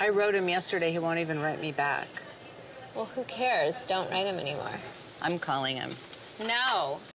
I wrote him yesterday. He won't even write me back. Well, who cares? Don't write him anymore. I'm calling him. No.